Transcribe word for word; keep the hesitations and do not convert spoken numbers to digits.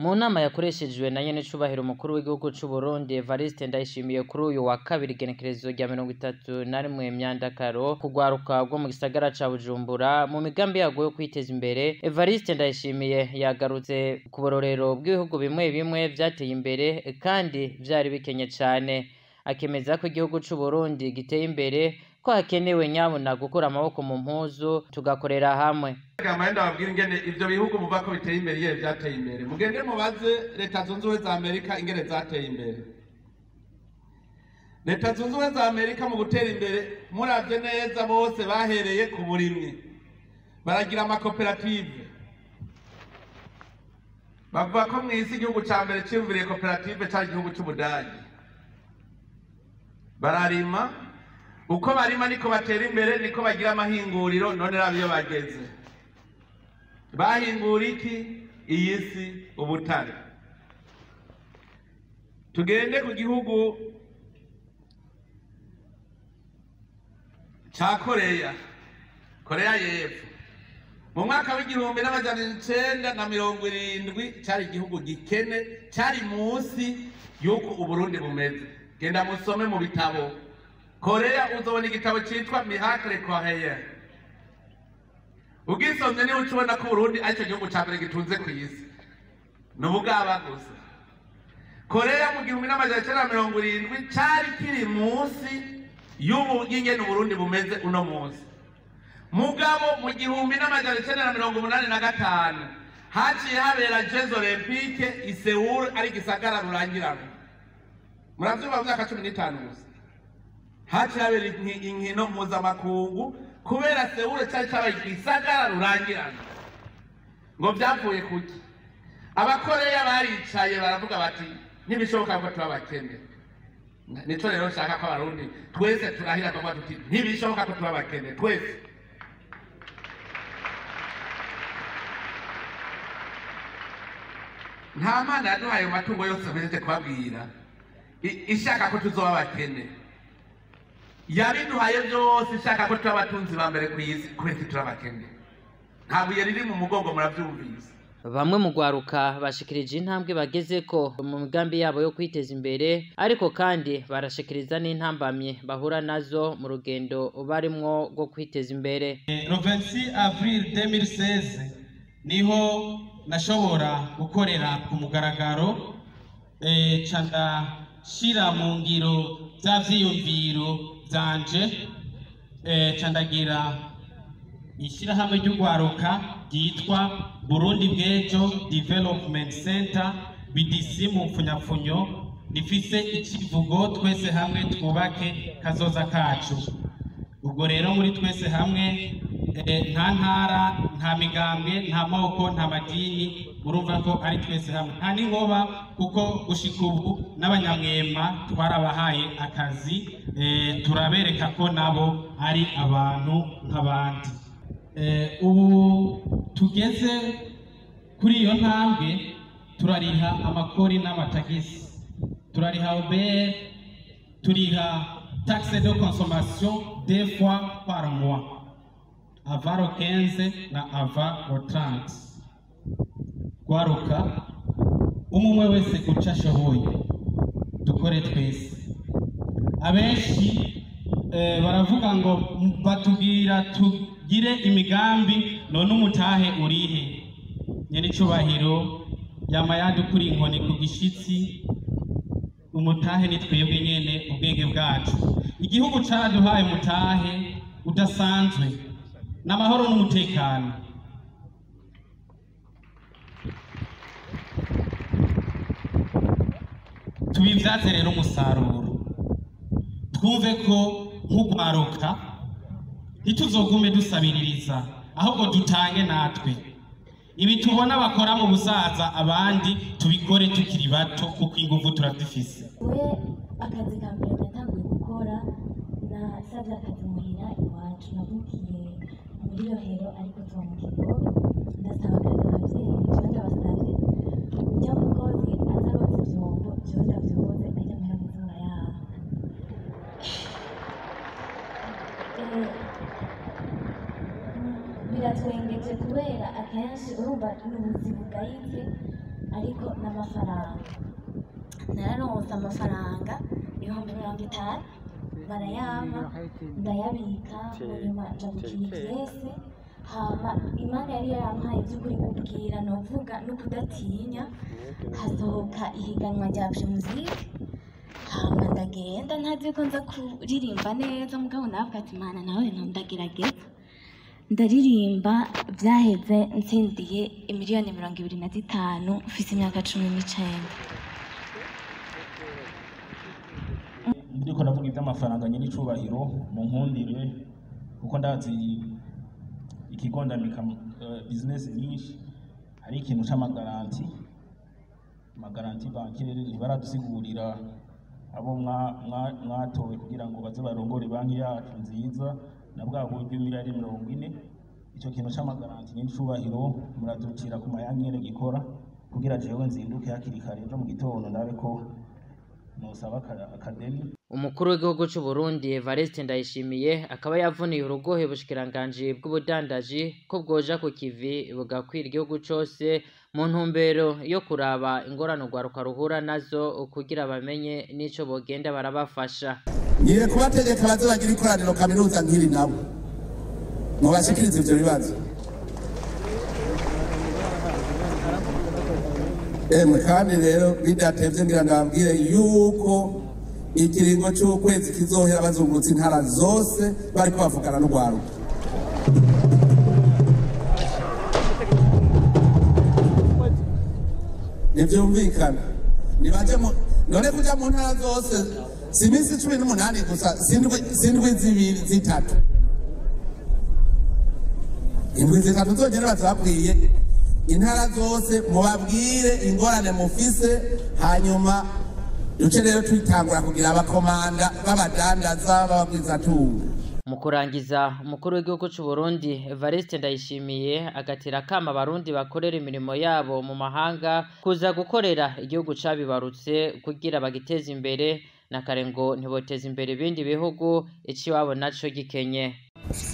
Mu nama yakoreshejwe na nyene cubahiro umukuru w'igihugu c'u Burundi Evariste Ndayishimiye kuri uyu wa kabiri igenekerezo rya mirongo itatu na rimwe Myandakaro kugwaruka rwo mu gisagara ca Bujumbura mu migambi yago yo kwiteza imbere. Evariste Ndayishimiye yagarutse ku bororero bw'ibihugu bimwe bimwe vyateye imbere kandi vyari bikenye cane, akemeza ko igihugu c'u Burundi giteye imbere ko hakenewe nyabuna gukura amaboko mu mpuzu tugakorera hamwe. Amanda babwira ingene ivyo bihugu muva ko biteye imbere ye byateye imbere, mugende mubaze leta zunze ubumwe za Amerika ingene zateye imbere. Leta zunze ubumwe za Amerika mu gutera imbere muravye neza bose bahereye ku burimyi, baragira amakoperative. Bavuga ko mw'isi igihugu ca mbere ciyumviriye koperative cari igihugu c'Ubudagi. Bararima, uko barima niko batera imbere, niko bagira amahinguriro. None raba iyo bageze bahingura iki? Iyi si ubutare. Tugende ku gihugu ca Korea, Korea y'Epfo. Mu mwaka w'igihumbi n'amajana icenda na mirongo irindwi cari igihugu gikene, cari musi y'uko Uburundi bumeze. Genda musome mu bitabo. Korea uzobona igitabo citwa Miracle Korea. Ugisomye ni ucubona ko Burundi aricyo gihugu ca mbere gitunze ku isi. N'ubugaba gusa. Korea mu gihumbi n'amajana icenda na mirongo irindwi cari kiri musi y'ubu ingene Burundi bumeze uno musi. Mugabo mu gihumbi n'amajana icenda na mirongo umunani na gatanu haciye habera Jeux Olympique i Seoul ari gisagara rurangirana. Muravyumva mu myaka cumi n'itanu gusa. Haciye habera inkino mpuzamakungu kubera Seoul cari cabaye igisagara rurangirana. Ngo vyavuye kuki? Abakoreya baricaye baravuga bati ntibishoboka ko tuba bakene. Nico rero nshaka ko Abarundi twese turahira tuvuga tuti ntibishoboka ko tuba bakene twese. Nta Mana yaduhaye matungo yose mpejeje kubabwira ishaka ko tuzoba bakene. Yabiduhaye byose ishaka ko tuba abatunzi ba mbere ku isi kubera ko tuba bakene. Nta buye riri mu mugongo muravyumvise. Bamwe mu gwaruka bashikirije intambwe bagezeko mu migambi yabo yo kwiteza imbere, ariko kandi barashikiriza n'intambamye bahura nazo mu rugendo barimwo rwo kwiteza imbere. Le vingt-six avril deux mille seize niho nashobora gukorera ku mugaragaro eh canda shira mu ngiro za vyiyumviro vyanje eh candagira ishirahamwe ry'ugwaruka ryitwa Burundi Bw'ejo Development Center B D C mu mfunyapfunyo, rifise ikivugo twese hamwe twubake kazoza kacu. Ubwo rero muri twese hamwe nta ntara, nta migambwe, nta moko, nta madini, urumva ko ari twese hamwe. Nta n'ingoba kuko gushika ubu n'abanyamwema twarabahaye akazi, turabereka ko nabo ari abantu nk'abandi. Ubu tugeze kuri iyo ntambwe, turariha amakori n'amatagisi, turariha obere, turiha taxe de consommation deux fois par mois, avant le quinze na avant le trente. Gwaruka umwe wese kuca ashoboye dukore twese. Abenshi baravuga ngo batubwira tugire imigambi none umutahe urihe. Nyene cubahiro yama yadukuri inkoni ku gishitsi, umutahe ni twebwe nyene ubwenge bwacu. Igihugu caraduhaye mutahe udasanzwe n'amahoro n'umutekano. Tubivyaze rero umusaruro, twumve ko nk'ugwaruka ntituzogume dusabiririza, ahubwo dutange natwe. Ibi tubona bakora mu busaza abandi tubikore tukiri bato kuko ingufu turazifise. We akazi ka mbere natanguye gukora nasavye akazi muhira iwacu, navukiye muri Rohero ariko tuba mu Kigo. Ndasaba akazi abavyeyi, jewe ndabasavye ujya mukozi azaroza ivyombo, jewe ndavyoze ajya muhira muzora yabo. Biratwengeje kubera akenshi urumva n'ubuzi bugayitse ariko n'amafaranga nararonse amafaranga ibihumbi mirongo itanu barayama ndayabika munyuma nja gukina ikirese hama Imana yari yarampaye ivy'ukuri kubwira novuga no kudatinya hasohoka ihiganwa rya muziki hama ndagenda ntazi ko nza kuririmba neza mugabo navuga ati Imana nawe ntondagerageza ndaririmba vyaheze ntsindiye imiliyoni mirongo ibiri na zitanu mfise imyaka cumi n'icenda. Ndiko ndavuga ivy'amafaranga nyine icubahiro mu nkundire kuko ndazi ikigondamika business nyinshi hari ikintu c'amagaranti amagaranti bankire ntibaradusigurira abo mwatowe kugira ngo baze barongore banki yacu nziza na bwa buryo miliyari mirongo ine ico kintu c'amagaranti nyine icubahiro muraducira ku mayanki nyene gikora kugira jewe nzinduke hakiri kare ejo mu gitondo ndabe ko nosaba akademi. Umukuru w'igihugu c'u Burundi Evariste Ndayishimiye akaba yavuniye urugohe ubushikiranganji bw'ubudandaji ko bwoja kukivi bugakwira igihugu cose mu ntumbero yo kuraba ingorane urwaruka ruhura nazo kugira bamenye n'ico bogenda barabafasha. Ngiye kubategeka baze bagira ikoraniro kaminuza nkiri nabo mubashikiriza ivyo bibazo. Emwe kandi rero bidatevye ngira ndababwire yuko ikiringo c'ukwezi kizohera bazungurutse intara zose bariko bavugana n'urwaruka. Nivyumvikana nibaje none kuja mu ntara zose si imisi cumi n'umunani gusa sindwi zibiri zitatu indwi zitatu zogera bazabwiye intara zose mubabwire ingorane mufise hanyuma duce rero twitangura kugira abakomanda b'abadandaza b'abagwizatunga. Mu kurangiza umukuru w'igihugu c'u Burundi Evariste Ndayishimiye agatera akama abarundi bakorera imirimo yabo mu mahanga kuza gukorera igihugu cabibarutse kugira bagiteza imbere na kare ngo ntiboteza imbere ibindi bihugu ici wabo naco gikenye.